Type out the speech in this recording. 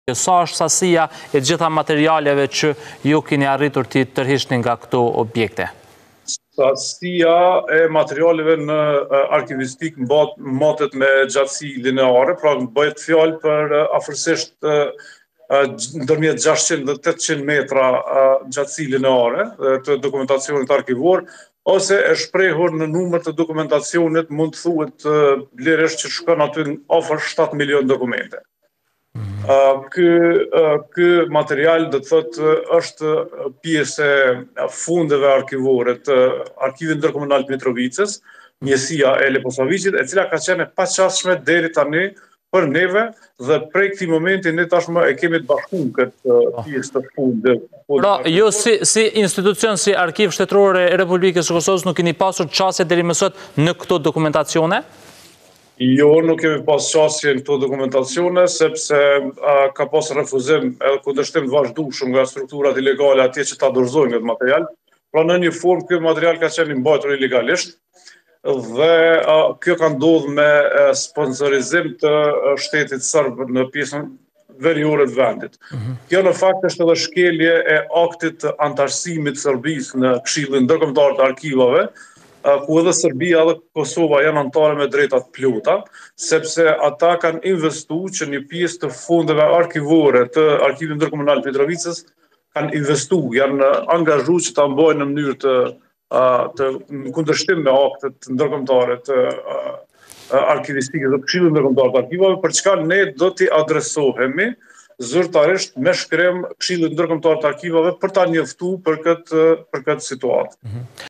Sa është sasia e gjitha materialeve që ju keni arritur të tërhiqni nga këto objekte? Sasia e materialeve në arkivistik matet me gjatësi lineare, pra bëhet fjalë për afërsisht ndërmjet 600 dhe 800 metra gjatësi lineare të dokumentacionit arkivor, ose e shprehur në numër të dokumentacionit mund të thuhet vlerësisht që shkon aty afër 7 milion dokumente. Ky material do të thotë është pjesë e fundeve arkivore të Arkivit Ndërkombëtar të Mitrovicës, njësia e Leposavicit, e cila ka qenë e paqashme deri tani për neve dhe prej këtij momenti ne tashmë e kemi të bashkuar këtë pjesë të fundit. Pra, ju si institucion, si Arkiv Shtetëror e Republikës së Kosovës nuk keni pasur çësje deri më sot në këto dokumentacione? Jo, nuk kemi pas qasje në këto dokumentacione, sepse ka pas refuzim edhe kundërshtim të vazhdueshëm nga strukturat ilegale atje që ta dorëzojnë këtë material. Pra në një formë ky material ka qenë i mbajtur ilegalisht dhe kjo ka ndodhur me sponsorizim të shtetit serb në pjesën veriore të vendit. Kjo në fakt është edhe shkelje e aktit të antarësimit të Serbisë në Këshillin Ndërkombëtar të Arkivave, ku edhe Serbia dhe Kosova janë anëtare me drejta të plota, sepse ata kanë investuar që një pjesë të fondeve arkivore të Arkivit Ndërkombëtar të Mitrovicës kanë investuar, janë angazhuar që ta mbajnë në mënyrë në kundërshtim me aktet ndërkombëtare të arkivistikës dhe Këshillit Ndërkombëtar të Arkivave, për çka ne do t'i adresohemi zyrtarisht me shkrim Këshillit Ndërkombëtar të Arkivave për ta njoftuar për këtë situatë.